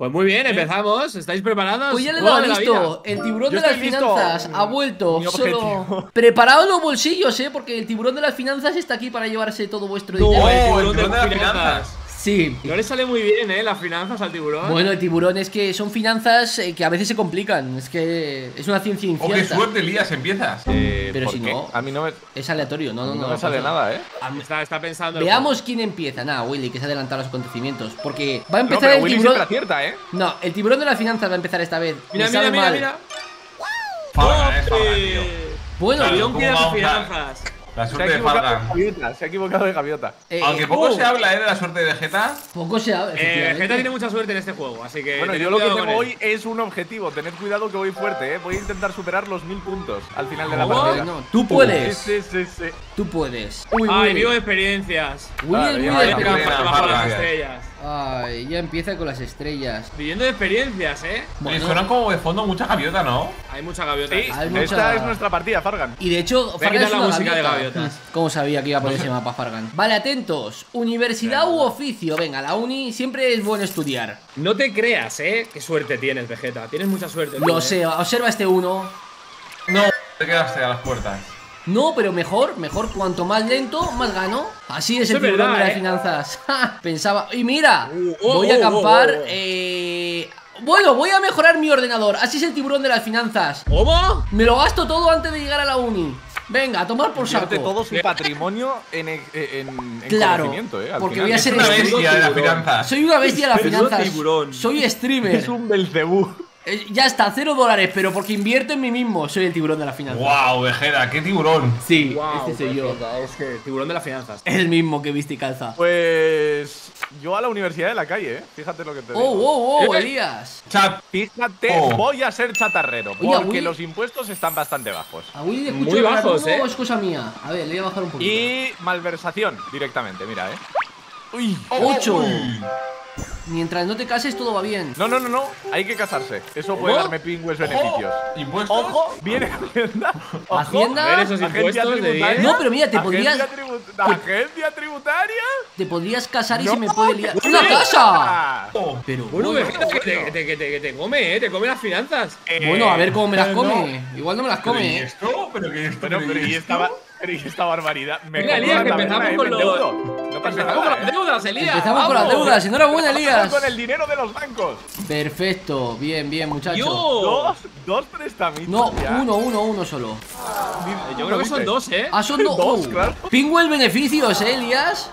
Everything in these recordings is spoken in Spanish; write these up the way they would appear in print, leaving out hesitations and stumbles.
Pues muy bien, empezamos. ¿Estáis preparados? Pues ya le he Juego dado de la listo. vida. El tiburón Yo de las estoy listo. finanzas ha vuelto. Mi Solo objetivo. preparaos los bolsillos, porque el tiburón de las finanzas está aquí para llevarse todo vuestro No, dinero. el el tiburón de las finanzas. finanzas. Sí. No le sale muy bien, las finanzas al tiburón. Bueno, el tiburón es que son finanzas que a veces se complican. Es que es una ciencia Oh, qué incierta. suerte, Elías, empiezas. Pero ¿por si qué? no, A mí no me, es aleatorio. No, no me sale nada, ¿eh? Está pensando. el Veamos quién empieza. Nada, Willy, que se ha adelantado a los acontecientos. Porque va a No, empezar pero el Willy tiburón. siempre acierta, ¿eh? No, el tiburón de las finanzas va a empezar esta vez. Mira, Me sabe mira, mal. mira. Fargan, es Fargan, ¡Hombre! tío. Bueno, Claro. Tiburón ¿cómo quiere las vamos a- finanzas. La Se ha suerte de equivocado de Fargan. gaviota. Se ha equivocado de gaviota. Aunque poco se habla, de la suerte de Vegeta. poco se habla. efectivamente. Vegeta tiene mucha suerte en este juego, así que. Bueno, tened yo lo que cuidado tengo con él. hoy es un objetivo. Tened cuidado que voy fuerte, ¿eh? Voy a intentar superar los 1000 puntos al final de la ¿Cómo? partida. No, tú puedes. Sí, sí, sí, sí. Tú puedes. Uy, Ay, Willy. vivo experiencias. Willy Vale, es muy ya de va, Vete ya Fargan, experiencia. bajo las Fargan. estrellas. Ay, ya empieza con las estrellas. Viviendo de experiencias, Me suenan como de fondo mucha gaviota, ¿no? Hay mucha gaviota. Sí, Hay mucha- esta es nuestra partida, Fargan. Y de hecho, Voy a Fargan quitar es la una música de gaviota. gaviotas. ¿Cómo sabía que iba a poner ese mapa Fargan? Vale, atentos. Universidad u oficio. Venga, la uni siempre es bueno estudiar. No te creas, qué suerte tienes, Vegeta. Tienes mucha suerte. tú, Lo sé, observa este uno. No, te quedaste a las puertas. No, pero mejor, cuanto más lento, más gano. Así es Eso el es tiburón verdad, de las ¿eh? finanzas. Ja, pensaba. Y mira, oh, voy a oh, acampar. oh. Bueno, voy a mejorar mi ordenador. Así es el tiburón de las finanzas. ¿Cómo? Me lo gasto todo antes de llegar a la uni. Venga, a tomar por saco. Invierte todo su patrimonio en Claro, conocimiento, ¿eh? Al porque final. voy a Es ser una streamer. bestia de las finanzas. Soy una bestia de las Menudo finanzas. tiburón. Soy streamer. Es un Belcebú. Ya está, $0, pero porque invierto en mí mismo. Soy el tiburón de las finanzas. Wow, Vegeta, qué tiburón. Sí, Wow, este soy yo. Vegeta, es que tiburón de las finanzas. El mismo que viste y calza. Pues. Yo a la universidad de la calle, ¿eh? Fíjate lo que te digo. Oh, Elías. Chat. Fíjate, Oh. voy a ser chatarrero. Oye, Porque Willy. los impuestos están bastante bajos. A Willy le escucho Muy hablar bajos, duro, o es cosa mía. A ver, le voy a bajar un poquito. Y malversación directamente, mira, ¿eh? Uy. 8. Uy. Mientras no te cases, todo va bien. No, no, no, no. Hay que casarse. Eso puede ¿Cómo? darme pingües beneficios. ¿Impuestos? Ojo, viene Hacienda. Ojo. Hacienda. A ver esos Agencia impuestos de tributaria. 10. No, pero mira, te podrías- ¿Agencia tributaria? Te podrías casar y No, se me puede liar. sí. ¡Una casa! Ah. Oh. Pero Bueno, bueno, Vegeta, que te come, te come las finanzas. bueno, a ver cómo me las no. come. Igual no me las ¿Pero y come, esto? ¿Pero qué es esto? Bueno, pero ¿y esta, pero ¿y esta barbaridad? Me Mira, compro Elías, la que taberna, empezamos con me los- endeudo. No pasa Empezamos con nada, las deudas, Elías. Empezamos con las ¡Vamos! deudas. Enhorabuena, Empezamos Elías. con el dinero de los bancos. Perfecto. Bien, bien, muchacho. Yo. Dos prestamitos. No, ya. uno solo. Yo creo que son dos, Ah, son dos. Dos, claro. Pingüel beneficios, Elías.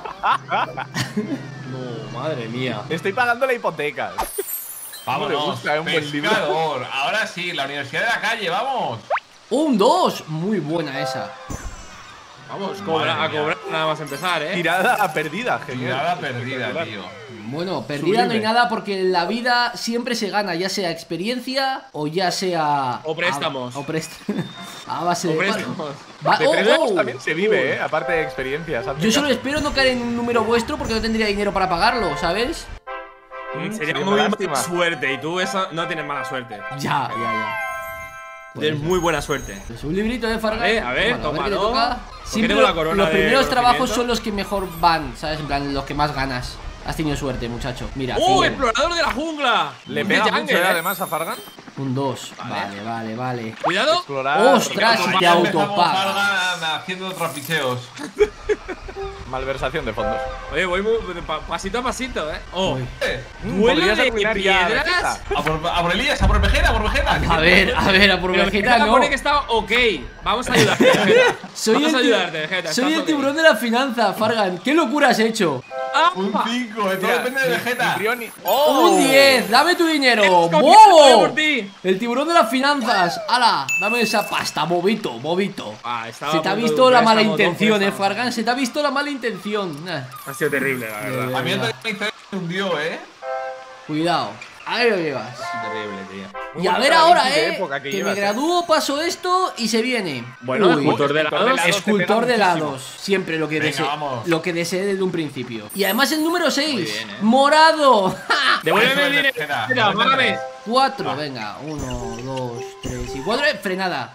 No, madre mía. Estoy pagando la hipoteca. Vámonos. Me gusta, un buen libro. Pescador. Ahora sí, la universidad de la calle, vamos. Un 2. Muy buena esa. Vamos, Madre a mía. cobrar nada más empezar, Tirada perdida, genial. Tirada perdida, Espectacular. tío. Bueno, perdida no hay Sublime. nada porque en la vida siempre se gana, ya sea experiencia o ya sea. O préstamos. O préstamos. A base O de. préstamos. Va- De oh, préstamos oh. también se vive, aparte de experiencias. hazme Yo solo caso. espero no caer en un número vuestro porque no tendría dinero para pagarlo, ¿sabes? Sería sería muy una mala lástima. suerte y tú eso no tienes mala suerte. Ya. Tienes muy buena suerte. Pues un librito de Fargan. Vale, a ver, qué toma, le ¿no? toca. Porque Siempre tengo la corona los de primeros trabajos conocimiento. son los que mejor van, ¿sabes? En plan, los que más ganas. Has tenido suerte, muchacho. Mira, ¡Oh, 100. explorador de la jungla! ¿Le Un pega jungle, mucho además a Fargan? Un 2. Vale. Vale. Cuidado. Explorar. ¡Ostras! Como te ya empezamos, autopaga. Fargan haciendo trapicheos. Malversación de fondos. Oye, voy muy, pasito a pasito, Oh. Uy. Duelo Podrías de arruinar ya a piedras. Vegeta. A por Elías, a por Vegeta, a por Vegeta. A ver, a por Pero Vegeta Vegeta no. pone que está ok. Vamos a ayudarte, Vegeta. Vamos a ayudarte, Vegeta. soy estás el ok. tiburón de la finanza, Fargan. ¿Qué locura has hecho? ¡Ah! Un 5, todo Mira, depende de Vegeta. Cipriani. ¡Oh! Un 10, dame tu dinero. Escogido, voy ¡Bobo! por ti. El tiburón de las finanzas. ¡Hala! Dame esa pasta, bobito. Estaba Se te a ha punto de visto un la mala préstamo, dos intención, préstamos. Fargan. Se te ha visto la mala intención. Ha sido terrible, la verdad. A mí el me hundió, Cuidado. Ahí lo llevas. Terrible, tío. Muy Y a buena ver ahora, análisis de época que llevas, me gradúo, paso esto y se viene. Bueno, Uy. escultor de escultor de lados. lados. Escultor de te pega muchísimo. lados. Siempre lo que Venga, desee. vamos. Lo que desee desde un principio. Y además el número 6. bien, Morado. Devuélveme Eso el es de dinero. Vegeta, Mira, devuélveme. págame. 4, venga. 1, 2, 3 y 4. Frenada.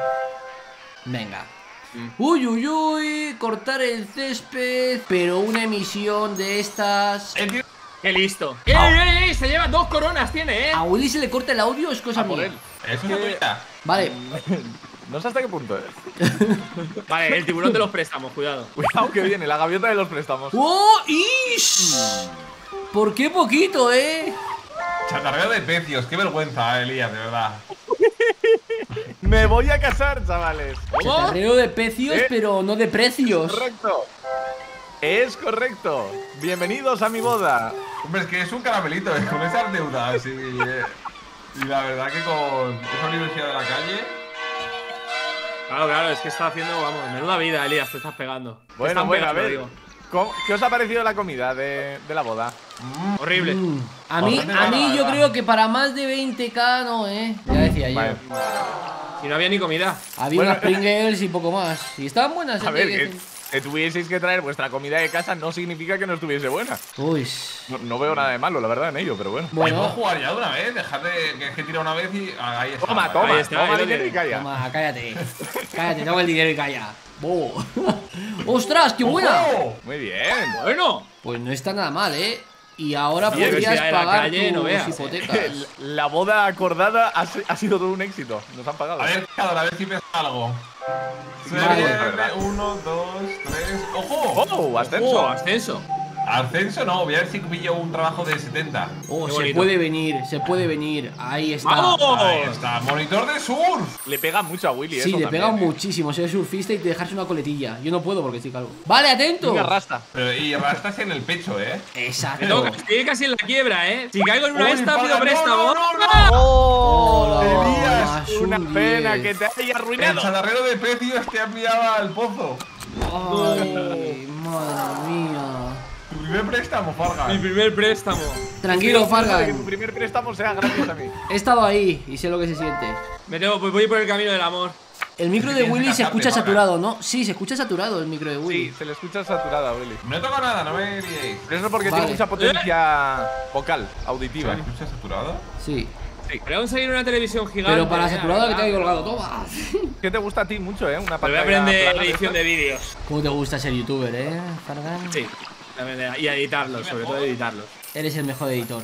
Venga. Uy, cortar el césped. Pero una emisión de estas. El tío ¡Qué listo! Ah. ¡Ey! Se lleva 2 coronas, tiene, A Willy se le corta el audio, es cosa por mía. él. Es una tuya. Vale, No sé hasta qué punto, Vale, el tiburón de los préstamos, cuidado. Cuidado que viene, la gaviota de los préstamos. ¡oh! ¡Ish! ¿Por qué poquito, Chatarreo de pecios, qué vergüenza, Elías, de verdad. Me voy a casar, chavales. Chatarreo de pecios, pero no de precios. Correcto. Es correcto. Bienvenidos a mi boda. Hombre, es que es un caramelito, con esas deudas y la verdad que con esa universidad de la calle. Claro, es que está haciendo, vamos, menuda vida, Elías, te estás pegando. Te Bueno, están bueno, a pegando, ver. digo. ¿Qué os ha parecido la comida de la boda? Horrible. A mí yo creo que para más de 20k no, Ya decía yo. Vale. Si no había ni comida. Había Bueno, unas Pringles y poco más. Y estaban buenas, A ver, que tuvieseis que traer vuestra comida de casa no significa que no estuviese buena. Uy. No veo nada de malo, la verdad, en ello, pero bueno. ¿Puedo Bueno, jugar ya de una vez? Dejar de que tira una vez y. Ahí está. Toma, vale. toma, Ahí está, toma ahí lo dinero y tienes. calla. toma, cállate. Cállate, toma el dinero y calla. Bobo. ¡Ostras, qué buena! ¡Ojo! Muy bien. Bueno. Pues no está nada mal, Y ahora Bien, podrías universidad de la pagar calle, tus no veas, hipotecas. La boda acordada ha sido todo un éxito. Nos han pagado. A ver si pesa algo. Se Vale. viene 1, 2, 3. ¡Ojo! ¡Oh! Ascenso. Ascenso. Ascenso no, voy a ver si pillo un trabajo de 70. Oh, Qué se bonito. puede venir, se puede venir. Ahí está. ¡Vamos! Ahí está, monitor de surf. Le pega mucho a Willy, Sí, eso le pega también, muchísimo. Ser surfista y te dejarse una coletilla. Yo no puedo porque estoy calvo. Vale, atento. Una rasta. Pero, y rastas en el pecho, Exacto. Me toca, estoy casi en la quiebra, Si caigo en una Uy, esta, paga, pido no, préstamo. no, no, no. ¡Ah! ¡Oh! Hola, Una Azul pena 10. que te haya El arruinado. chatarrero de pecios te ha pillado al pozo. Ay, madre mía. Tu primer préstamo, Farga. Mi primer préstamo. Tranquilo, Que tu Fargan. primer préstamo sea gracias a mí. He estado ahí y sé lo que se siente. Pues voy por el camino del amor. El micro de Tienes que Willy se casarte, escucha Fargan. saturado, ¿no? Sí, se escucha saturado el micro de Willy. Sí, se le escucha saturada a Willy. No he tocado nada, no me liéis. Pero eso es porque Vale. tiene mucha potencia vocal, auditiva. ¿Me escuchas saturado? Sí. Voy a conseguir una televisión gigante. Pero para la saturado que te verdad. he colgado, toma. ¿Qué te gusta a ti mucho, Una Pero voy a pantalla aprender plana de edición estas. de vídeos. ¿Cómo te gusta ser youtuber, Fargan? Sí. Y a editarlos, sobre todo editarlos. Eres el mejor editor.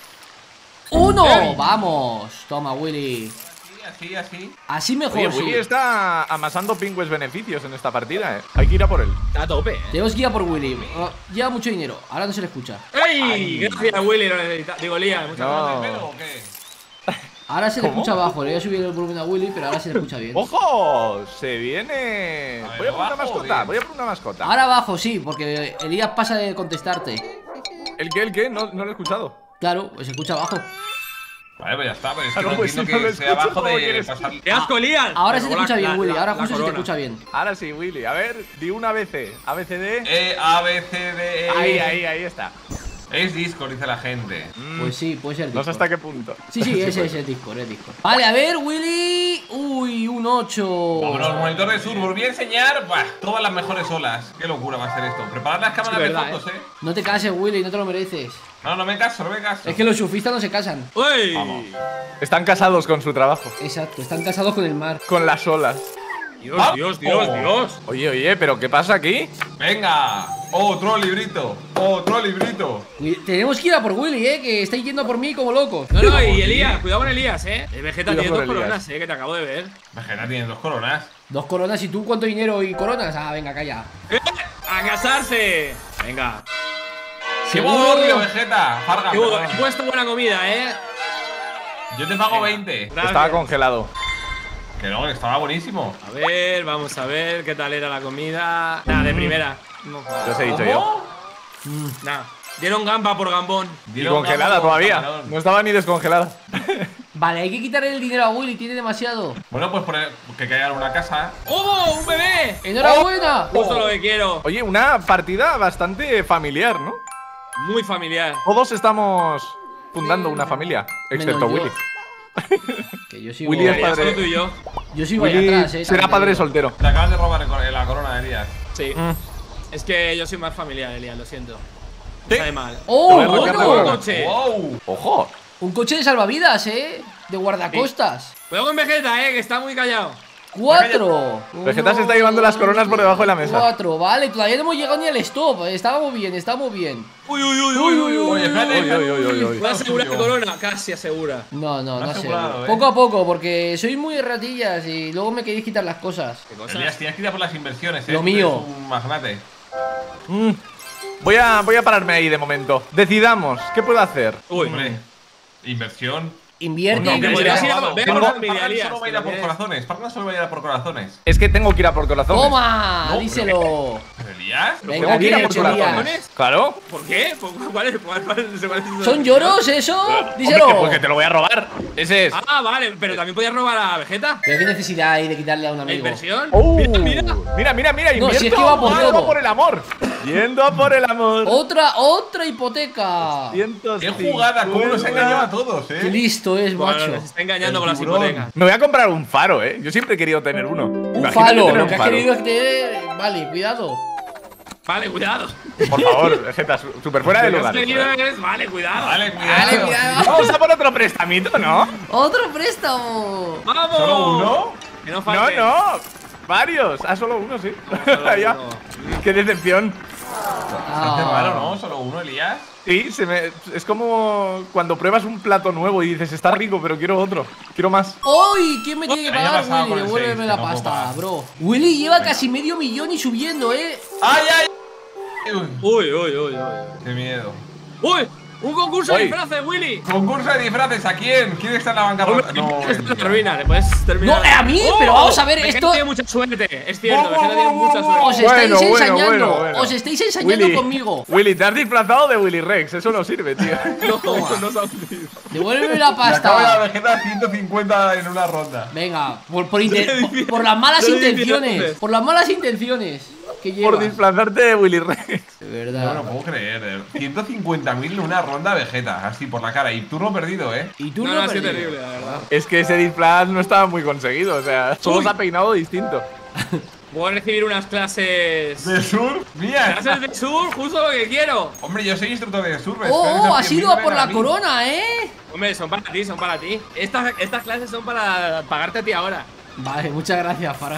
¡Uno! ¡Vamos! Toma, Willy. Así. Así mejor, Oye, sí. Willy está amasando pingües beneficios en esta partida, Hay que ir a por él. Está a tope, Tenemos que ir a por Willy. Lleva mucho dinero. Ahora no se le escucha. ¡Ey! Gracias, Willy. Lo necesita. Digo, Lía, muchas No. gracias. ¿Pelo o qué? Ahora se le ¿Cómo? escucha bajo. Le voy a subir el volumen a Willy, pero ahora se le escucha bien. ¡Ojo! Se viene. A ver, Voy a por una abajo, mascota. bien. Voy a por una mascota. Ahora abajo, sí, porque Elías pasa de contestarte. ¿El qué? No lo he escuchado. Claro, pues se escucha abajo. Vale, pues ya está, pero es que Claro, no pues entiendo si no lo que sea escucho, abajo ¿cómo de quieres? pasar. ¡Qué asco, Lian! Ahora se te Pero escucha bien, Willy. Ahora la justo se te corona. escucha bien. Ahora sí, Willy. A ver, di una ABC. ABCD. A, B, C, D, E. Ahí está. Es Discord, dice la gente. Pues sí, puede ser No sé Discord. hasta qué punto. Sí, ese es el Discord, es Discord. Vale, a ver, Willy. Uy, un 8. Vámonos, monitor de sur. Volví a enseñar todas las mejores olas. Qué locura va a ser esto. Preparad las cámaras Sí, de verdad, fotos, No te cases, Willy, no te lo mereces. No me caso, no me caso. Es que los surfistas no se casan. ¡Uy! Vamos. Están casados con su trabajo. Exacto, están casados con el mar. Con las olas. Dios. Oye, ¿pero qué pasa aquí? Venga, otro librito. Tenemos que ir a por Willy, que estáis yendo a por mí como locos. No, y Elías, cuidado con Elías, El Vegeta Cuidado tiene con 2 Elías. coronas, que te acabo de ver. Vegeta tiene 2 coronas. 2 coronas y tú, ¿cuánto dinero y coronas? Ah, venga, calla. ¡A casarse! Venga. ¡Qué Seguro. bodorrio, Vegeta! Farga, He perdón. puesto buena comida, Yo te pago 20. Gracias. Estaba congelado. Que no, que estaba buenísimo. A ver, vamos a ver qué tal era la comida. Nada, de primera. No, Ya os he dicho yo. nada. Dieron gamba por gambón. Y Dieron congelada gamba con todavía. camarón. No estaba ni descongelada. Vale, hay que quitarle el dinero a Willy, tiene demasiado. Bueno, pues que caiga en una casa. ¡Oh, un bebé! ¡Enhorabuena! Justo lo que quiero. Oye, una partida bastante familiar, ¿no? Muy familiar. Todos estamos fundando una familia, excepto Menos yo. Willy. Que yo sigo, Willy es Ya padre. solo tú y yo. yo sigo ahí Willy atrás, será también te padre digo. soltero. Te acaban de robar la corona de Elías. Sí. Es que yo soy más familiar, Elías, lo siento. Sí. Sabe mal. ¡Oh, Te voy a arrancar la bueno! boca. Coche. ¡Wow! ¡Ojo! Un coche de salvavidas, De guardacostas. Cuidado con Vegeta, que está muy callado. 4. Vegeta se está llevando las coronas por debajo de la mesa. 4, vale, todavía no hemos llegado ni al stop. Estábamos bien, estamos bien. Uy, uy, uy, uy, uy, uy. Oye, espérate. ¿Puedo asegurar tu corona? Casi asegura. No, no, Lo no has sé. asegurado, Poco a poco, porque sois muy ratillas y luego me queréis quitar las cosas. ¿Qué cosa? Elías, tienes que ir a por las inversiones, Lo Tú mío. eres un magnate. Voy a pararme ahí de momento. Decidamos, ¿qué puedo hacer? Uy, Hombre, inversión. Invierte, No, que invierte. podrías ir a- Pargan ve a por familia, Pargan Elías, solo va a ir a por que lo corazones. Pargan solo va a ir a por corazones. Es que tengo que ir a por corazones. ¡Toma! No, díselo. ¿Pero Elías? Venga, Tengo que ir a bien por hecho, Elías. corazones. Claro. ¿por qué? ¿Cuál es? ¿Son lloros eso? Hombre, Díselo. pues que te lo voy a robar. Ese es. Ah, vale, pero también podías robar a Vegeta. Pero qué necesidad hay de quitarle a un ¿La amigo. inversión? Mira, Mira. mira, No, si es que va por Yendo todo. a por el amor. Yendo a por el amor. Otra hipoteca. ¡Qué jugada! ¿Cómo nos ha engañado a todos, Qué listo es, Bueno, macho. nos está engañando El con las tiburón. hipotecas. Me voy a comprar un faro, Yo siempre he querido tener uno. Un Imagínate falo, tener lo un que has faro. querido es tener. Vale, cuidado. Vale, cuidado. Por favor, Vegeta, súper fuera de Lo que lugar. has querido es. Vale, cuidado. Vale, Vale, cuidado. cuidado. Vamos a por otro prestamito, ¿no? Otro préstamo. ¡Vamos! ¿Solo uno? Que no No, falte. no. Varios. Ah, solo uno, sí. Solo Ya. uno. Qué decepción. Hace raro, ¿no? ¿Solo uno, Elías? Sí, es como cuando pruebas un plato nuevo y dices, está rico, pero quiero otro. Quiero más. ¡Uy! ¿Quién me tiene que Ya pagar, pasaba Willy? con el Devuélveme 6, la que no puedo pasta, pagar. bro. Willy lleva casi medio millón y subiendo, ¿eh? ¡Ay, ay! Uy, Uy, uy, uy, uy. qué miedo. ¡Uy! ¡Un concurso de Uy. disfraces, Willy! ¿Concurso de disfraces a quién? ¿Quién está en la bancarrota? No, Esto es la ruina, le puedes terminar. No, a mí, pero vamos a ver, Vegeta esto- tiene mucha suerte, es cierto, Vegeta tiene mucha Os suerte. estáis Bueno, bueno, ensañando. bueno. Os estáis ensañando Willy, conmigo. Willy, te has disfrazado de Willy Rex. Eso no sirve, tío. No sabes. Devuélveme la Me acaba la pasta. Vegeta 150 en una ronda. Venga, por las malas Te lo dije intenciones. antes. Por las malas intenciones que lleva. Por disfrazarte de Willy Rex. De No verdad. lo puedo creer. 150.000 en una ronda Vegeta, así por la cara. Y turno perdido, ¿eh? Y tú No, no, no, ha sido perdido. terrible, la verdad. Es que ese disfraz no estaba muy conseguido. O sea, solo Uy. se ha peinado distinto. Voy a recibir unas clases. ¿De sur? ¡Mía! Clases de sur, justo lo que quiero. Hombre, yo soy instructor de sur. Oh, has ido a por la corona, ¿eh? Hombre, son para ti, son para ti. Estas clases son para pagarte a ti ahora. Vale, muchas gracias, Fargan.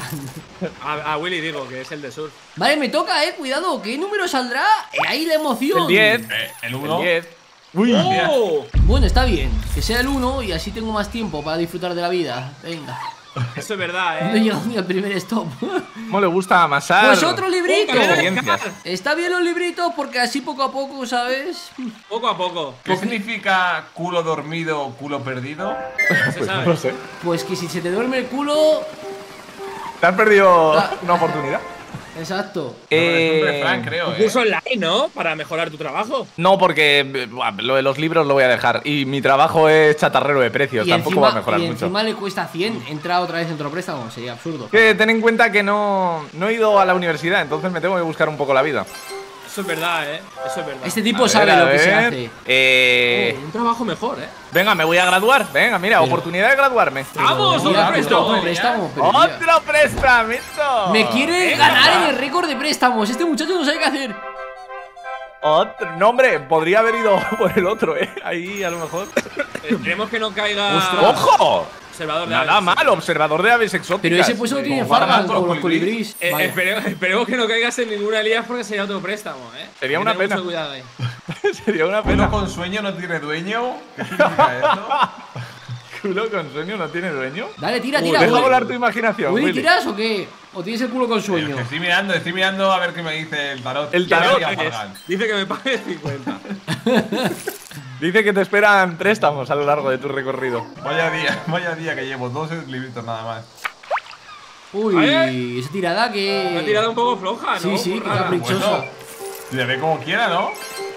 A Willy digo, que es el de sur. Vale, me toca, cuidado. ¿Qué número saldrá? Ahí la emoción. El 10. El El 1. 10. Uy. ¡Oh! Bueno, está bien. Que sea el 1 y así tengo más tiempo para disfrutar de la vida. Venga. Eso es verdad, No he llegado ni al primer stop. ¿Cómo le gusta amasar? Pues otro librito. experiencias. Está bien los libritos porque así poco a poco, ¿sabes? Poco a poco. ¿Qué significa culo dormido, culo perdido? Se sabe. No sé. Pues que si se te duerme el culo. Te has perdido Ah. una oportunidad. Exacto. Es un refrán, creo, Un curso online, ¿no? Para mejorar tu trabajo. No, porque buah, lo de los libros lo voy a dejar. Y mi trabajo es chatarrero de precios. Y Tampoco encima, va a mejorar y mucho. encima le cuesta 100. Entra otra vez en otro préstamo. Sería absurdo. Que ten en cuenta que no he ido a la universidad, entonces me tengo que buscar un poco la vida. Eso es verdad, Eso es verdad. Este tipo A sabe ver, a lo que se ver. hace. Un trabajo mejor, Venga, me voy a graduar. Venga, mira, oportunidad de graduarme. ¡Vamos! Mira, ¡Otro préstamo! otro préstamo, pero ya. ¡Otro prestamito! Me quiere ganar en el récord de préstamos. Este muchacho no sabe qué hacer. Otro. No, hombre, podría haber ido por el otro, Ahí, a lo mejor. Esperemos que no caiga. ¡Ojo! Observador de Nada aves. mal, observador de aves exóticas. Pero ese puesto lo tiene Como Fargan Fargan con con los los colibríes. Vaya. Esperemos que no caigas en ninguna Elías porque sería otro préstamo, Sería Ten una mucho pena. cuidado ahí. Sería una Uno pena. con sueño no tiene dueño. ¿Qué significa eso? ¿Culo con sueño no tiene dueño? Dale, tira, Deja tira. Willy. volar tu imaginación, Willy, Willy. ¿tiras o qué? ¿O tienes el culo con sueño? Estoy mirando a ver qué me dice el tarot. El ¿Qué me tarot diría Es- Fargan? Dice que me pague 50. Dice que te esperan préstamos a lo largo de tu recorrido. Vaya día que llevo. 2 libritos nada más. Uy, esa tirada que. Una tirada un poco floja, ¿no? Sí, sí, Muy qué rara. caprichosa. Bueno, le ve como quiera, ¿no?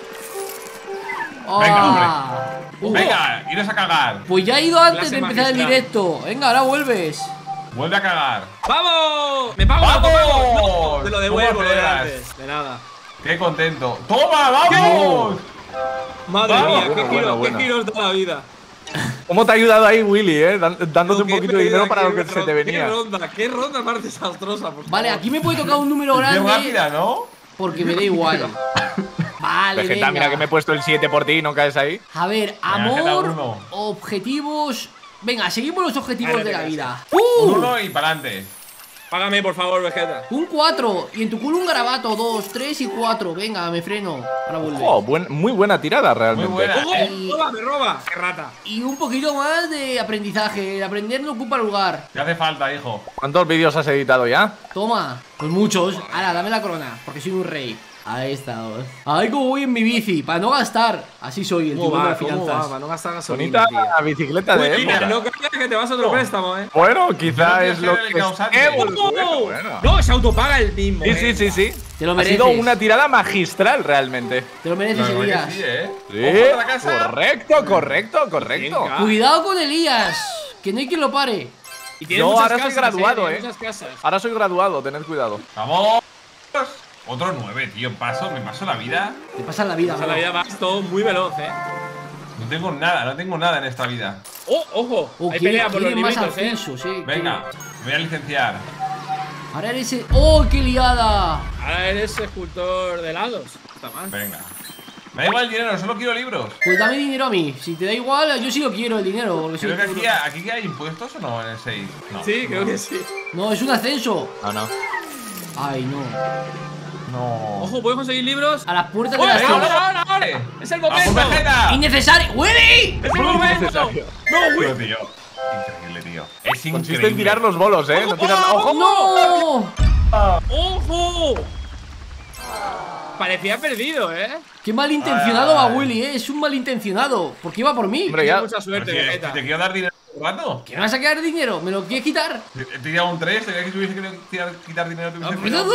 Ah. Venga, iros a cagar. Pues ya he ido antes Clase de empezar el magistral. directo. Venga, ahora vuelves. Vuelve a cagar. ¡Vamos! ¡Me pago, ¡Vamos! me pago! No, te lo devuelvo ¿Cómo lo de aceleras? antes. De nada. Qué contento. ¡Toma, vamos! Madre Vamos. mía, Bueno. qué giros da la vida. ¿Cómo te ha ayudado ahí, Willy, dándote un Qué poquito de dinero pérdida, para lo que qué se te venía? qué ronda más desastrosa, por Vale, favor. aquí me puede tocar un número Qué grande. rápida, ¿no? Porque me da igual. Vale, Vegeta, venga. mira que me he puesto el 7 por ti y no caes ahí. A ver, Venga, queda amor, uno. objetivos Venga, seguimos los objetivos Vale, de la venga, vida. Un 1 y para adelante. Págame, por favor, Vegeta. Un 4. Y en tu culo un garabato. 2, 3 y 4. Venga, me freno. Ahora vuelve. Oh, muy buena tirada realmente. Muy buena. ¡Ojo! Y- ¡Roba, me roba! ¡Qué rata! Y un poquito más de aprendizaje. El aprender no ocupa lugar. ¿Qué hace falta, hijo? ¿Cuántos vídeos has editado ya? Toma. Pues muchos. Ahora, dame la corona. Porque soy un rey. Ahí estamos. Ay, como voy en mi bici. Para no gastar. Así soy, el ¿Cómo timón de va? las ¿Cómo va? finanzas. Para no gastar gasolina, Bonita tío. bicicleta de Uy, mira, época. no creas que te vas a otro préstamo, Bueno, quizá Yo es quiero lo ser el que causante. bueno. No, se autopaga el mismo. Sí, sí, sí, sí. Te lo Ha mereces. sido una tirada magistral realmente. Te lo mereces, La verdad Elías. que sí, ¿eh? Sí, Ojo para casa. correcto. Venga. Cuidado con Elías. Que no hay quien lo pare. Y tiene Yo muchas ahora soy casas, graduado, tiene ¿eh? muchas casas. Ahora soy graduado, tened cuidado. ¡Vamos! Otro 9, tío. Me paso la vida. Te pasa la vida, O sea, la bro. vida va todo muy veloz, No tengo nada en esta vida. ¡Oh, ojo! Oh, Hay pelea por los quieren más libritos, ascensos, Venga, me voy a licenciar. Ahora eres el... ¡Oh, qué liada! Ahora eres escultor de helados. Está mal. Venga. Me da igual el dinero, solo quiero libros. Pues dame dinero a mí. Si te da igual, yo sí lo quiero, el dinero. Porque soy Creo que puro. aquí hay impuestos o no en el 6. No. Sí, creo que sí. No, es un ascenso. No. Ay, no. No. Ojo, ¿puedes conseguir libros? A las puertas de ¡Oye, las ahora! ¡Es el ¡A por momento! Vegeta! ¡Innecesario! ¡Willy! ¡Es el momento! innecesario. ¡No, Tío, Will! tío. Increíble, tío. Es increíble. Consiste en tirar los bolos, no tirar. ¡Ojo! ¡No! ¡Ojo! Parecía perdido, ¿eh? ¡Qué malintencionado va Ay. Willy, Es un malintencionado. Porque iba por mí. Hombre, Tienes ya. mucha suerte, Pero si Vegeta. te quiero dar dinero un rato. ¿Qué me vas a quedar dinero? ¿Me lo quieres quitar? He tirado un 3, te que si hubiese querido quitar dinero, te Ah, hubiese pues tirado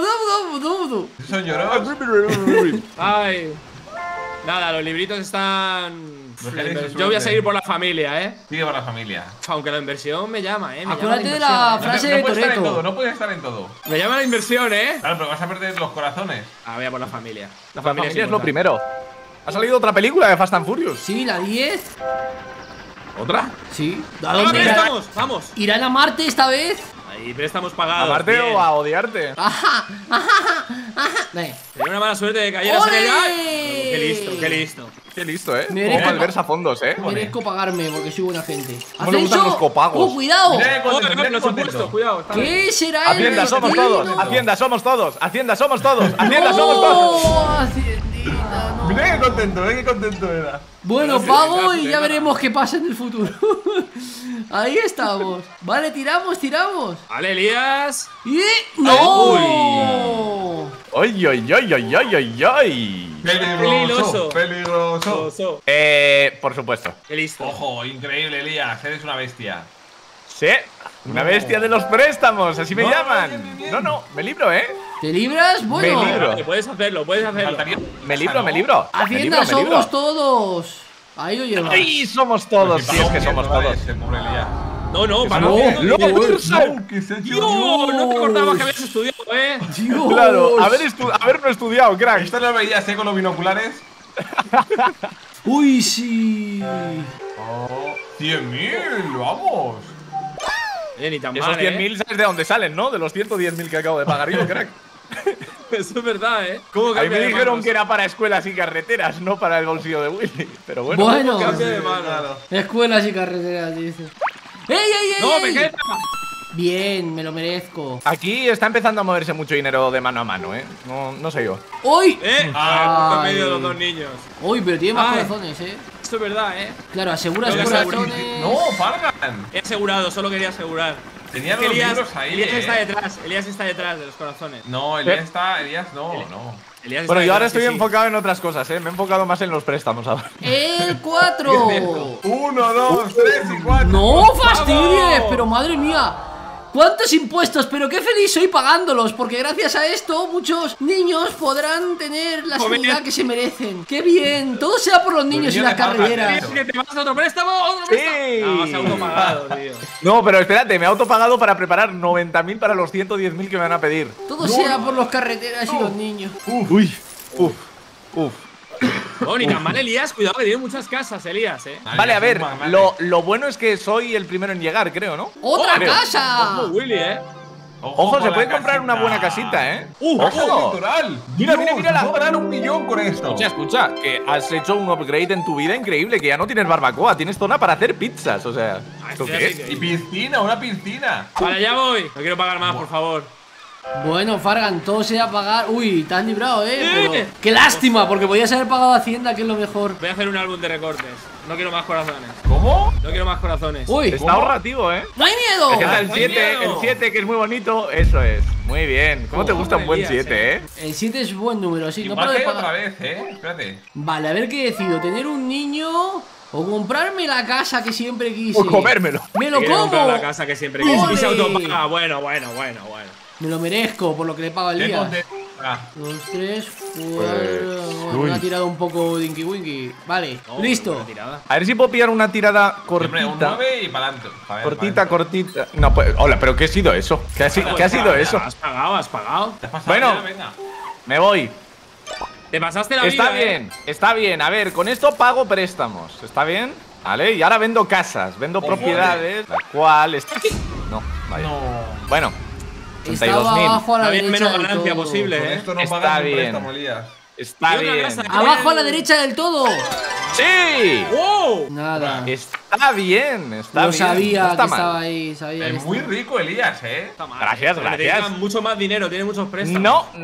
un 3. Son lloros. Ay. Nada, los libritos están. Dejaréis su Yo voy a suerte. seguir por la familia, ¿eh? Sigue para la familia. Aunque la inversión me llama, ¿eh? Me Acuérdate llama de la la inversión, frase no de puedes estar en todo, Toretto. no puedes estar en todo. Me llama la inversión, ¿eh? Claro, pero vas a perder los corazones. Ah, voy a por la familia. La familia es lo importante. primero. Ha salido otra película de Fast and Furious. Sí, la 10. ¿Otra? Sí. ¿A ¡Ah, dónde irán? préstamos! ¡Vamos! ¿Irán a Marte esta vez? Ahí, préstamos pagados. ¿Amarte bien. o a odiarte? Ajá. Venga. Tenía una mala suerte de que cayeras en ¡Ole! el. ¡Ay! ¡Qué listo, qué listo! Qué listo, Merezco- Como Malversa fondos, Merezco pagarme porque soy buena gente. ¿Cómo le gustan los copagos? ¡Oh, cuidado! Mira qué ¡Oh, contento, mira qué los contento. impuestos! ¡Cuidado! está bien. ¿Qué será el Hacienda somos destino? todos. Hacienda somos todos. Hacienda somos todos. Hacienda somos todos. ¡No! Haciendita, no. Mira qué contento era. Bueno, No, pago sí, y ya venga. veremos qué pasa en el futuro. Ahí estamos. Vale, tiramos. Vale, Elías. ¡Y! ¡No! ¡Oy, oy, oy, oy, oy, oy, oy! Peligroso. Peligroso. Oso. Por supuesto. ¡Qué listo! Ojo, increíble, Elías. Eres una bestia. Sí. Una bestia de los préstamos, así me No, llaman. bien, bien. No, me libro, ¿Te libras? Bueno. Me libro. Vale, puedes hacerlo, puedes hacerlo. Faltaría. Me libro, me libro. Hacienda Me libro. somos todos. Ahí lo llevas. ¡Ay, somos todos! Sí, es que somos todos. Ese pobre Elías. No, no, para no, no. no, No, que se ha hecho. Dios, no te acordabas que habías estudiado, ¿eh? Dios. Claro, haberlo estudiado, crack. Esto no lo veías, con los binoculares. Uy, sí. Oh, 100.000, vamos. Oye, ni tan Esos mal, 100.000, ¿sabes de dónde salen, no? De los 110.000 que acabo de pagar yo, crack. Eso es verdad, ¿eh? ¿Cómo A mí cambia me de dijeron manos? que era para escuelas y carreteras, no para el bolsillo de Willy. Pero bueno. Bueno. Cambia de manos. Escuelas y carreteras, dice. ¡Ey, ey, ey! ¡No, ey! Vegeta! Bien, me lo merezco. Aquí está empezando a moverse mucho dinero de mano a mano, No sé yo. ¡Uy! Ah, Ay. en medio de los dos niños. Uy, pero tiene más Ay. corazones, Esto es verdad, ¿eh? Claro, aseguras Tengo que asegurar. corazones. No, Fargan. He asegurado, solo quería asegurar. Tenía Es que los Elías, libros ahí. Elías está detrás, Elías está detrás de los corazones. No, Elías está. Elías no. Elías está Bueno, yo ahora detrás, estoy sí, sí. enfocado en otras cosas, Me he enfocado más en los préstamos ahora. ¡El 4! 1, 2, 3 y 4. ¡No fastidies! Pero madre mía. ¿Cuántos impuestos? Pero qué feliz soy pagándolos, porque gracias a esto muchos niños podrán tener la Joder. seguridad que se merecen. ¡Qué bien! Todo sea por los niños y niños las de paga, carreras. tío. ¿Que te vas a otro préstamo? ¿Otro préstamo? No, se ha autopagado, tío. No, pero espérate, me he autopagado para preparar 90.000 para los 110.000 que me van a pedir. Todo sea por los carreteras y los niños. Uf. No, ni tan mal, Elías. Cuidado que tiene muchas casas, Elías, Vale, a ver, lo bueno es que soy el primero en llegar, creo, ¿no? ¡Otra Creo. casa! Ojo, Willy, Ojo, se con puede la comprar una buena casita, ¿eh? ¡Ojo! Litoral. Mira, mira, mira la- Puedo ganar 1 millón con esto. Escucha, que has hecho un upgrade en tu vida increíble, que ya no tienes barbacoa, tienes zona para hacer pizzas, o sea… ¿Esto qué es? Y piscina, una piscina. Vale, ya voy. No quiero pagar más, por favor. Bueno, Fargan, todo sea pagar. Uy, te has librado, pero… Qué lástima, porque podías haber pagado Hacienda, que es lo mejor. Voy a hacer un álbum de recortes. No quiero más corazones. ¿Cómo? No quiero más corazones. Uy, Está ahorrativo, ¿eh? ¡no hay miedo! Está el no hay 7, miedo. el 7, que es muy bonito, eso es. Muy bien. ¿Cómo te gusta un buen Elías, 7, eh? El 7 es buen número, sí, no Igual paro de que otra pagar. vez, Espérate. Vale, a ver qué decido, ¿tener un niño o comprarme la casa que siempre quise? O comérmelo. ¡Me lo Quiero comprar como! la casa que siempre ¡Ole! quise. Y se autopaga. Bueno. Me lo merezco por lo que le pago al Qué día. contento. 2, 3, 4… Bueno, me ha tirado un poco Dinky Winky. Vale, No, listo. buena tirada. A ver si puedo pillar una tirada Siempre un cortita. 9 y para adelante. Cortita. No, pues… Hola, ¿pero qué ha sido eso? ¿Qué ha sido eso? Has pagado. Bueno. Venga. Me voy. Te pasaste la vida. Está bien. A ver, con esto pago préstamos. ¿Está bien? Vale, y ahora vendo casas, vendo Ojo, propiedades, la cual está… No, vaya. No. Bueno, Estaba 82.000. abajo a la Está bien, derecha menos del ganancia todo. posible, Con ¿eh? esto no Está pagas un bien. préstamo, Elías. Está Y una bien. casa. Abajo a la derecha del todo. ¡Sí! ¡Wow! Nada. Está bien, está Lo bien. sabía No está que mal. estaba ahí, sabía que Es muy estaba. rico, Elías, Está mal. Gracias, Pero gracias. necesita mucho más dinero, tiene muchos préstamos.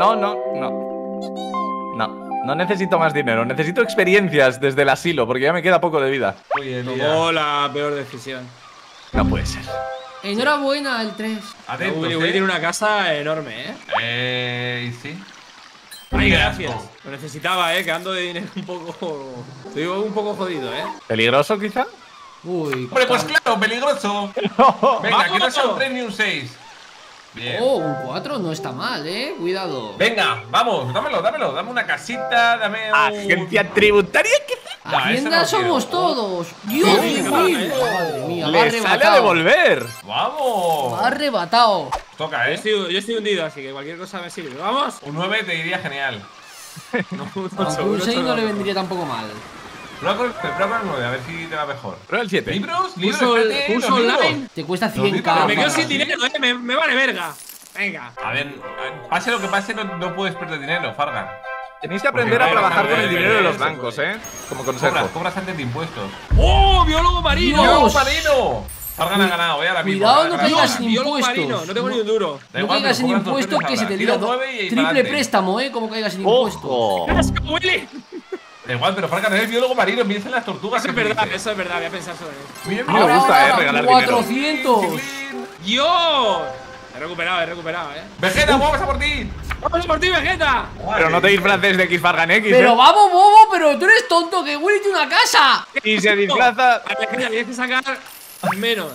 No necesito más dinero, necesito experiencias desde el asilo, porque ya me queda poco de vida. Oye, Elías. Tomó la peor decisión. No puede ser. Enhorabuena, el 3. Atentos, Willy tiene una casa enorme, ¿eh? Y sí. Ay, Qué gracias. asco. Lo necesitaba, que ando de dinero un poco… Estoy un poco jodido, ¿Peligroso quizá? Uy, Hombre, pues claro, peligroso. Venga, que no sea un 3 ni un 6. Bien. Oh, un 4 no está mal, cuidado. Venga, vamos, dámelo. Dame una casita, dame un… Agencia tributaria quizá. No, Hacienda ese no somos quiero. todos. Dios Uy, mío. Madre mía, va Le sale a arrebatado. devolver. ¡Vamos! Va arrebatado. Toca, Yo estoy hundido, así que cualquier cosa me sirve. ¡Vamos! Un 9 te iría genial. No, Aunque un 6 no le vendría tampoco mal. Prueba con el 9, a ver si te va mejor. Pero el 7. ¿Libros? Curso Espérate, curso los libros. online. Te cuesta Los libros, 100k. Me quedo Fargan. sin dinero, me vale verga. Venga. A ver, pase lo que pase, no puedes perder dinero, Fargan. Tenéis que aprender Porque a trabajar con el vale, dinero de los vale, bancos, Como consejo. Cobras antes de impuestos. ¡Oh, biólogo marino! Dios. ¡Biólogo marino! Fargan ha ganado, ahora mismo. Cuidado, ha no ganado. caigas en Biólogo impuestos. marino, no tengo ni un duro. Da No igual, caigas en pero cobras dos impuestos veces que se ahora. te Tira tira un 9 y triple pa'lante. préstamo, como caigas en impuestos. ¡Ojo! ¡Qué asco, Willy! Da igual, pero Fargan es biólogo marino, piensa en las tortugas. Eso es que verdad, dice. eso es verdad, voy a pensar sobre eso. Bien, A mí me gusta, regalar dinero. 400. ¡Dios! He recuperado, Vegeta, vamos a por ti. ¡Vamos por ti, Vegeta! Pero no te disfraces de X-Fargan X, Pero vamos, bobo, pero tú eres tonto, que Willy tiene una casa. Y se disfraza… A Vegeta tienes que sacar menos.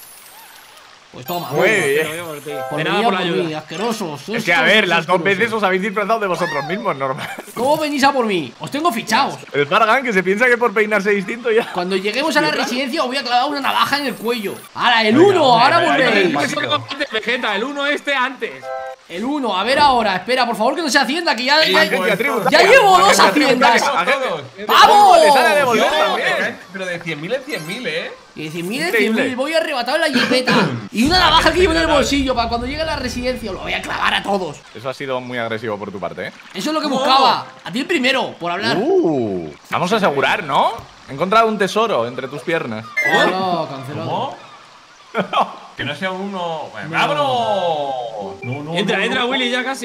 Pues toma, Muy bobo. bien. Te lo digo por ti. Por De mí, nada por la por mí, ayuda. asquerosos. Es que a ver, las dos asquerosos. veces os habéis disfrazado de vosotros mismos, normal. ¿Cómo venís a por mí? Os tengo fichados. El Fargan que se piensa que por peinarse distinto ya… Cuando lleguemos a la residencia os voy a clavar una navaja en el cuello. ¡Ahora, el 1! ¡Ahora venga, volvéis! venga. Eso lo antes, Vegeta, el 1 antes. El 1, a ver ahora. Espera, por favor, que no sea Hacienda, que ya Agencia tributaria. ya llevo dos Agencia Haciendas. tributaria. Todos. ¡Vamos! Le sale a devolver No, también. pero de 100.000 en 100.000, Que 100.000, Increíble. 100.000, voy arrebatado en la jipeta. Y una navaja que llevo en el bolsillo para cuando llegue a la residencia. Lo voy a clavar a todos. Eso ha sido muy agresivo por tu parte, Eso es lo que buscaba. A ti el primero, por hablar. Vamos a asegurar, ¿no? He encontrado un tesoro entre tus piernas. No, cancelado. ¿Cómo? Que no sea uno. Bueno, ¡vámonos! No, Entra, Willy, ya casi,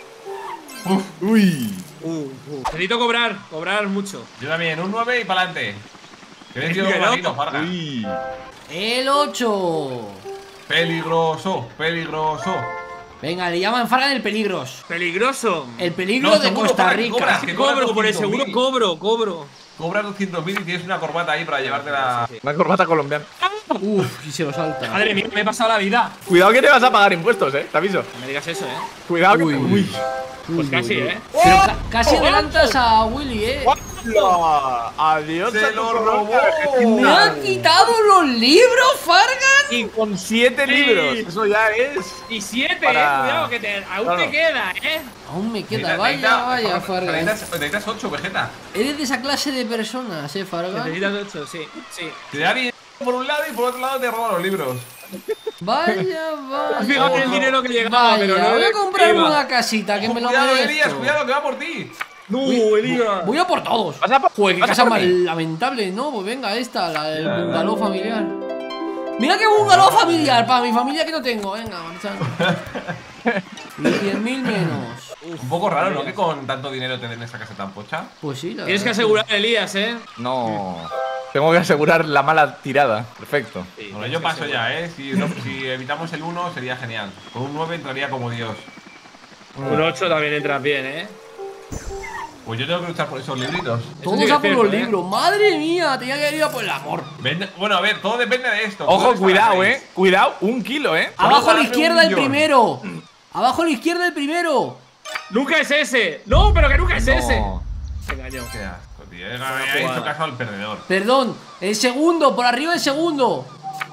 Uy. Necesito cobrar mucho. Yo también, un 9 y para adelante. Que eres Qué biólogo loco. marino, Fargan. Uy. El 8. Peligroso. Venga, le llaman Fargan el peligros. Peligroso. El peligro No, de seguro, Costa Fargan, Rica. cobras, que cobras Cobro, por el 200.000. seguro cobro. Cobras 200.000 y tienes una corbata ahí para llevártela. Una corbata colombiana. Uf, y se lo salta. Madre mía, me he pasado la vida. Cuidado que te vas a pagar impuestos, te aviso. No me digas eso, Cuidado que… Uy. Uy. Pues casi, Pero casi adelantas a Willy, ¡Hola! Adiós ¡Se a tu lo corbata. robó! ¡Me han quitado los libros, Fargan! Y con 7 libros. Eso ya es… Y 7, Para- cuidado, que aún Claro. te queda, Aún me queda, vaya, Fargan. Necesitas 8, Vegeta. Eres de esa clase de personas, Fargan. Necesitas 8, sí. Te da dinero por un lado y por otro lado te roban los libros. Vaya, vaya. Fíjate el dinero que llegaba, Vaya, pero no voy a le comprarme iba. una casita que me lo Cuidado, Elías, merezco. cuidado, que va por ti. No, Elías. Voy a por todos. Vas a por- Joder, qué vas a casa por más mí. lamentable, ¿no? Pues venga, esta, la del bungalow familiar. Mira qué bungalow familiar, para mi familia que no tengo. Venga, marchando. Y 100.000 menos. Un poco raro, ¿no? Que con tanto dinero te den esa casa tan pocha. Pues sí, la Tienes que verdad asegurar, Elías, No. Tengo que asegurar la mala tirada. Perfecto. Sí, Bueno, tienes yo que paso asegurar. ya, si evitamos el 1 sería genial. Con un 9 entraría como Dios. Un 8 también entras bien, Pues yo tengo que luchar por esos libritos. Todos sí que a es por los cierto, libros. Madre mía, tenía que ir a por el amor. Bueno, a ver, todo depende de esto. Ojo, ¿Dónde está la cuidado, raíz? Cuidado, 1 kilo, Abajo a la darle izquierda un el millón. primero. Abajo a la izquierda el primero. Nunca es ese. No, pero que nunca es ese. No. Se engañó. Qué asco, tío. He hecho caso al perdedor. Perdón, el segundo, por arriba el segundo.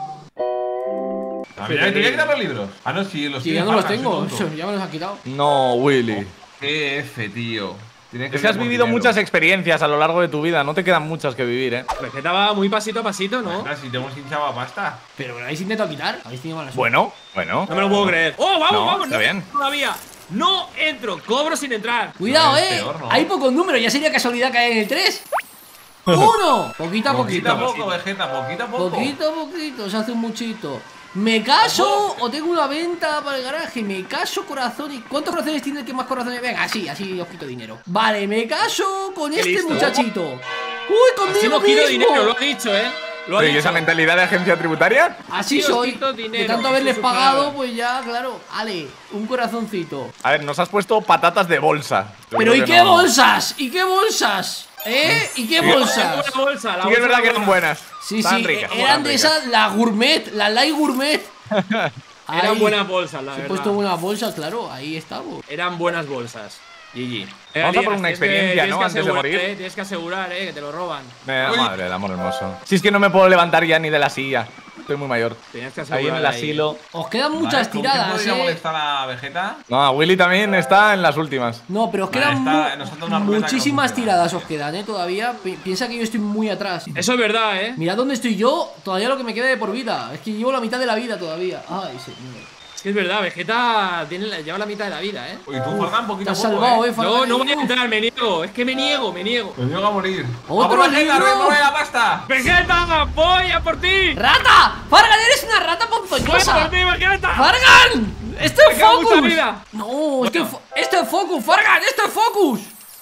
A ver, ¿te voy a quitar los libros? Ah, no, sí, los Sí, tiene ya no los Fargan, tengo, soy tonto. ya me los han quitado. No, Willy. Qué F, tío. Tienes Es que has vivir vivido por muchas dinero. experiencias a lo largo de tu vida. No te quedan muchas que vivir, Vegeta va muy pasito a pasito, ¿no? Ostras, si te hemos hinchado a pasta. Pero me lo habéis intentado quitar. Habéis tenido mala suerte. Bueno. No me lo puedo creer. ¡Oh, vamos, No, vamos! está No bien. entro todavía. No entro, cobro sin entrar. Cuidado, Es peor, ¿no? Hay pocos números, ya sería casualidad caer en el 3. ¡Uno! Poquito a Poquito a poquito. poco, Vegeta, poquito a poco. Poquito a poquito, se hace un muchito. ¿Me caso o tengo una venta para el garaje? ¿Me caso, corazón? ¿Y cuántos corazones tiene el que más corazones? Venga, así os quito dinero. Vale, me caso con este listo. muchachito. ¡Uy, Así conmigo no quiero mismo! dinero, lo ha dicho, Lo ha ¿Y dicho. esa mentalidad de agencia tributaria? Así Así os soy. quito De dinero, tanto haberles eso es pagado, claro. pues ya, claro. Ale, un corazoncito. A ver, nos has puesto patatas de bolsa. Yo Pero creo ¿y que qué no. bolsas? ¿Y qué bolsas? ¿Y qué bolsas? La bolsa, la Sí que es bolsa verdad que de eran la- buenas. Sí, Estaban sí, ricas. eran de ricas. esas, la gourmet, la light gourmet. Eran Ahí. buenas bolsas, la He verdad. puesto buenas bolsas, claro, ahí estamos. Eran buenas bolsas. GG. Vamos a por una experiencia, ¿no? Antes de morir. Tienes que asegurar, que te lo roban. Uy. Madre del amor hermoso. Si es que no me puedo levantar ya ni de la silla. Estoy muy mayor. Tienes que asegurar. Ahí en el asilo. Os quedan Vale, muchas ¿con qué tiradas, podría molestar a Vegeta? No, a Willy también está en las últimas. No, pero os Vale, quedan nos falta una ruleta que muchísimas no funciona. tiradas, os quedan, todavía. Piensa que yo estoy muy atrás. Eso es verdad, Mirad dónde estoy yo, todavía lo que me queda de por vida. Es que llevo la mitad de la vida todavía. Ay, señor. Es que es verdad, Vegeta lleva la mitad de la vida, Y tú, Fargan, poquito Te a has poco, salvado, ¿eh? Fargan. No voy a entrar, me niego. Es que me niego. Me niego a morir. ¡Otro ¡A por Vegeta, libro! remueve la pasta! ¡Vegeta! ¡Voy a por ti! ¡Rata! ¡Fargan, eres una rata ¡Voy a ponzoñosa! por ti, Vegeta! ¡Fargan! ¡Esto es Me queda mucha Focus! vida. No, esto es Focus, Fargan, esto es Focus.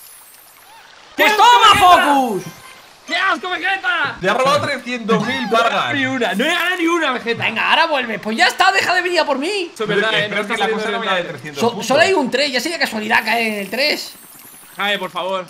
¡Qué ¡Pues asco, toma, Vegeta! Focus! ¡Qué asco, Vegeta! Le ha robado 300.000 Fargan. Ni una, no he ganado ni una, Vegeta. Venga, ahora vuelve. Pues ya está, deja de venir a por mí. Eso es verdad, Espero que la cosa no vaya de 300 puntos. Solo hay un 3, ya sería casualidad caer en el 3. Jae, por favor.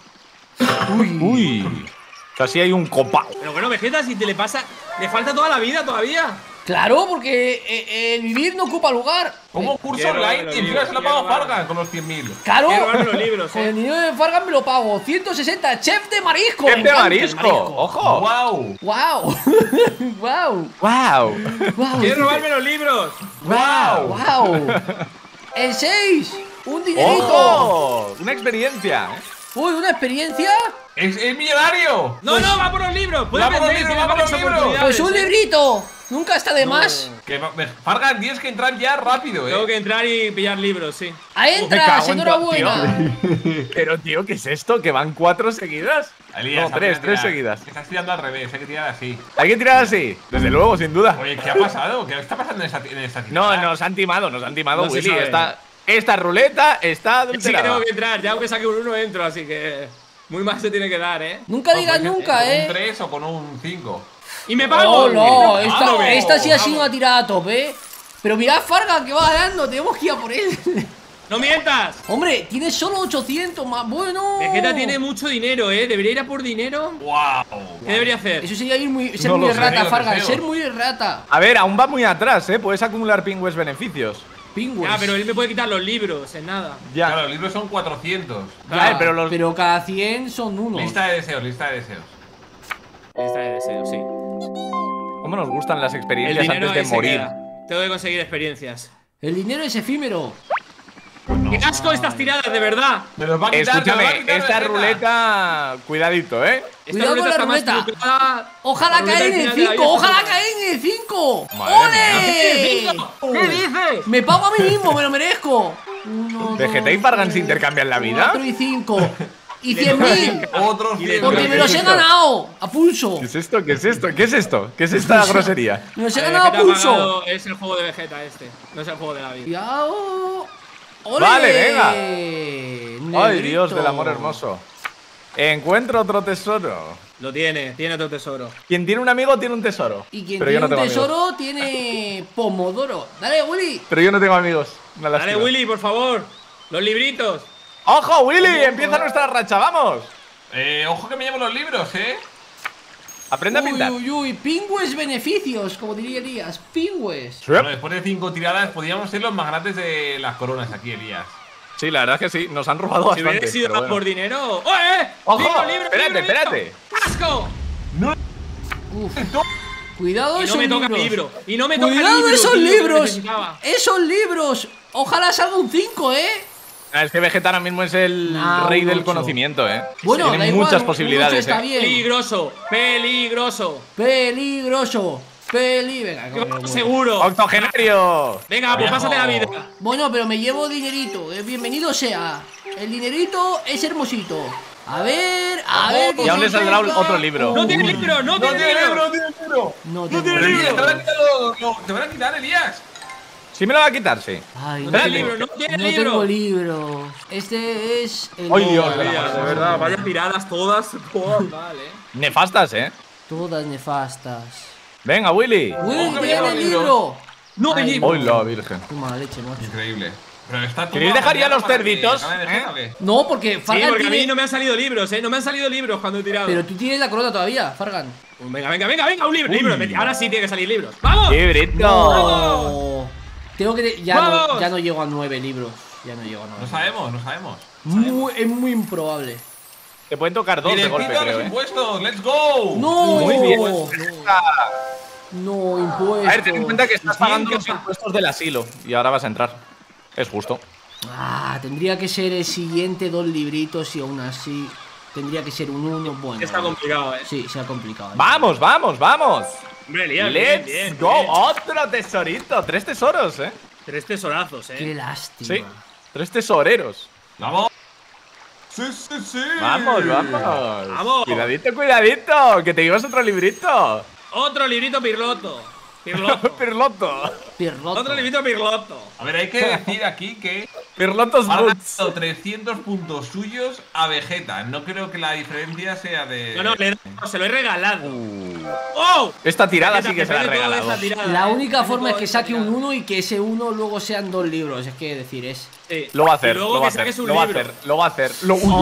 Uy. Casi hay un copa. Pero bueno, Vegeta, si te le pasa. Le falta toda la vida todavía. Claro, porque el vivir no ocupa lugar. ¿Cómo curso Quiero online? los Y encima libros, se lo quiero pago robarlo. Fargan con los 100.000. Claro. Quiero robarme los libros, Con el dinero de Fargan me lo pago. 160, chef de marisco. ¡Chef me de encanta el marisco! ¡Ojo! ¡Wow! ¡Wow! ¡Wow! ¡Wow! ¡Wow! Quiero robarme los libros. ¡Wow! ¡Wow! El 6, un dinerito. ¡Ojo! Una experiencia. Uy, una experiencia. ¡Es millonario! No, no, va por los libros. Puedes Va por los vender, libros, tienes va por varias los libros. oportunidades, Pues un librito. Nunca está de más. Fargan, tienes que entrar ya rápido, Tengo que entrar y pillar libros, sí. Ahí Me entras, cago en tu- enhorabuena. Pero, tío, ¿qué es esto? ¿Que van 4 seguidas? Elías, No, 3 aprende a tirar. seguidas. Estás tirando al revés, hay que tirar así. ¿Hay que tirar así? Desde luego, sin duda. Oye, ¿qué ha pasado? ¿Qué está pasando en esta No, tirada? nos han timado, No se Willy. sabe. Esta ruleta está Sí que tengo adulterada. que entrar, ya aunque saque un 1 entro, así que. Muy mal se tiene que dar, Nunca digas nunca, ¿Con un 3 o con un 5? Y me pago. Oh, no, Vamos, esta sí ha sido vamos. una tirada a tope. Pero mirad Fargan que va ganando, tenemos que ir a por él. ¡No mientas! Hombre, tiene solo 800 más. Bueno. Vegeta tiene mucho dinero, ¿Debería ir a por dinero? ¡Wow! ¿Qué debería hacer? Eso sería ser No muy lo sé, rata, lo Fargan, deseo. ser muy rata. A ver, aún va muy atrás, ¿eh? Puedes acumular pingües beneficios. Pingües. Ah, pero él me puede quitar los libros, en nada. Ya. Claro, los libros son 400. Ya, pero los- pero cada 100 son unos. Lista de deseos, lista de deseos. Lista de deseos, sí. ¿Cómo nos gustan las El experiencias dinero antes de ahí se morir? queda. Tengo que conseguir experiencias. El dinero es efímero. ¡Qué asco estas tiradas, de verdad! Me los va a quitar, Escúchame, me los va a quitar, esta Vegeta. ruleta, cuidadito, ¿eh? Esta Cuidado con la está más ruleta. trucada. Ojalá La ruleta caiga en al el final de la 5, vida ojalá está caiga tiene 5. Madre ¡Ole! ¿Qué dices? Me pago a mí mismo, me lo merezco. 1, ¿Vegeta y Fargan se intercambian la vida? 4 y 5. Y 100.000. Otros 100. Porque me los he ganado a pulso. ¿Qué es esto? ¿Qué es esto? ¿Qué es esto? ¿Qué es esta grosería? Me los he El ganado a Vegeta pulso. apagado es el juego de Vegeta este. No es el juego de la vida. Cuidado. ¡Ole! Vale, venga. Negrito. Ay, Dios del amor hermoso. Encuentro otro tesoro. Lo tiene otro tesoro. Quien tiene un amigo tiene un tesoro. Y quien Pero yo tiene no un tengo amigos. tesoro tiene pomodoro. Dale, Willy. Pero yo no tengo amigos. Una Dale, lástima. Willy, por favor. Los libritos. ¡Ojo, Willy! Empieza nuestra racha, vamos. Ojo que me llevo los libros, Aprende a pintar. Uy, uy, uy. Pingües beneficios, como diría Elías. Pingües. Bueno, después de 5 tiradas podríamos ser los magnates de las coronas aquí, Elías. Sí, la verdad es que sí. Nos han robado Si bastante. hubiera sido pero bueno. por dinero. ¡Oh, ¡Ojo! Libro, Espérate, libro! espérate. ¡Asco! ¡No! Uf. Cuidado Y no esos me toca libros. libro. Y no me toca Cuidado libro, esos tío, que libros. necesitaba. Esos libros. Ojalá salga un 5, Ah, es que Vegeta ahora mismo es el No, rey un del 8. conocimiento, Bueno, da Tiene igual, muchas un posibilidades, 8 está bien. Peligroso. Peligroso. Peligroso. Venga, bueno. Seguro. ¡Octogenario! Venga, pues pásate la vida. Bueno, pero me llevo dinerito. Bienvenido sea. El dinerito es hermosito. A ver. Y aún le saldrá otro libro. No tiene libro, no tiene libro. no tiene libro. No tiene tengo libro. Elías, te van a quitar, Elías. Sí me lo va a quitar, sí. Ay, no, Espérate. tengo, libro, no tiene no libro. tengo libro. Este es el. Ay, Dios, oro. Elías, De verdad, vaya tiradas todas. Vale. Nefastas, Todas nefastas. Venga, Willy. Willy, Ojo que me tiene llevo el libros. libro. No hay Ay, libro. ¡Hoy la virgen! Qué mala leche, macho. Increíble. Pero está todo ¿Queréis dejar ya los para que cerditos? gane Vegeta, ¿o qué? No, porque Sí, Fargan porque a tiene. mí no me han salido libros, No me han salido libros cuando he tirado. Pero tú tienes la corona todavía, Fargan. Venga, un libro. Ahora sí tiene que salir libros. ¡Vamos! ¡Librito! No. Tengo que. ¡Vamos! Ya no llego a 9 libros. Ya no llego a 9. No sabemos, no sabemos. Es muy improbable. Te pueden tocar dos de golpe, Directito a los creo, impuestos, let's go. ¡No! Muy bien. No, impuestos. A ver, ten en cuenta que estás pagando los 100. impuestos del asilo y ahora vas a entrar. Es justo. Tendría que ser el siguiente 2 libritos y aún así tendría que ser un 1. Bueno. Está complicado, Sí, se ha complicado. ¡Vamos, vamos, vamos! Hombre, Elías, ¡Let's bien, go! bien. ¡Otro tesorito! 3 tesoros, 3 tesorazos, Qué lástima. Sí. 3 tesoreros. Vamos. Sí, sí, sí. Vamos, vamos. Vamos. Cuidadito, cuidadito. Que te llevas otro librito. Otro librito pirloto. Pirloto. Pirroto. Otro librito pirloto. A ver, hay que decir aquí que Pirlotos ha Boots. ganado 300 puntos suyos a Vegeta. No creo que la diferencia sea de. No, se lo he regalado. ¡Oh! Esta tirada sí que se la ha Depende de toda regalado. esta tirada, La única Depende forma de es que toda esta saque un tirada. 1 y que ese 1 luego sean 2 libros. Es que decir, es. Sí. Lo va a hacer, Y luego lo va a que saques hacer, un lo va a libro. hacer, lo va a hacer.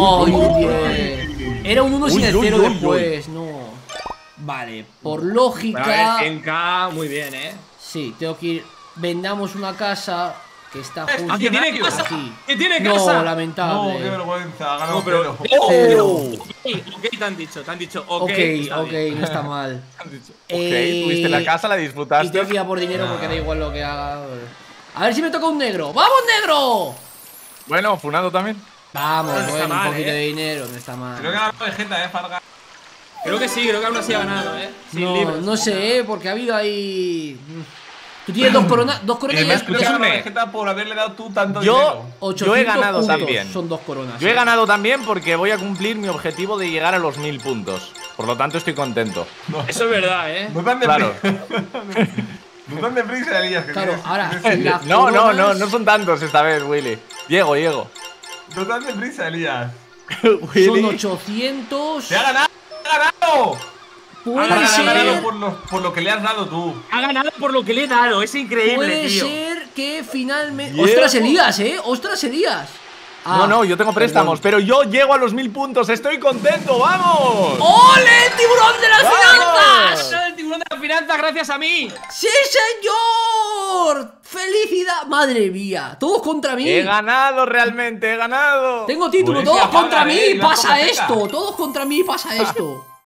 ¡Ay, bien! Era un 1 sin el Uy, uy, 0 uy, uy. después, no. Vale, por Pero a lógica. ver, en K, muy bien, Sí, tengo que ir. Vendamos una casa que está justo ¿Ah, que tiene casa? aquí. ¿Que tiene No, casa? No, qué lamentable. vergüenza. Ha ganado No, pero. cero. Oh. Ok, te han dicho, ok. Ok, está ok, bien. no está mal. Ok, tuviste la casa, la Y disfrutaste. tengo que ir a por dinero porque da igual lo que haga. A ver si me toca un negro. ¡Vamos, negro! Bueno, funado también. Vamos, No está bueno, mal, un poquito de dinero, no está mal. Creo que ha ganado Vegeta, Farga. Creo que sí, creo que aún así ha ganado, Sin No, libros. no sé, porque ha habido ahí. Tú tienes dos coronas y me has escuchas? Creo que ha ganado Escúchame. Vegeta por haberle dado tú tanto Yo, dinero. 800 yo he ganado puntos. también. Son 2 coronas. Yo he ganado también porque voy a cumplir mi objetivo de llegar a los 1000 puntos. Por lo tanto, estoy contento. Eso es verdad, No tan Claro. deprisa. No tan deprisa, Elías. que Claro, tienes- ahora. tienes- las No, coronas- no son tantos esta vez, Willy. Llego. No tan deprisa, Elías. Son 800. ¡Te ha ganado! ¡Te ha ganado! Puede Ha ganado ser. por lo que le has dado tú. Ha ganado por lo que le he dado, es increíble, Puede tío. ser que finalmente. Llego. ¡Ostras, Elías, ¡Ostras, Elías! No, yo tengo préstamos, pero yo llego a los 1000 puntos. ¡Estoy contento! ¡Vamos! ¡Ole, el tiburón de las ¡Vamos! finanzas! El tiburón de la finanza gracias a mí. ¡Sí, señor! ¡Felicidad! ¡Madre mía! ¡Todos contra mí! He ganado realmente, he ganado. Tengo título, Buenísima, todos contra Fargan, mí la pasa Vegeta. esto. Todos contra mí pasa esto.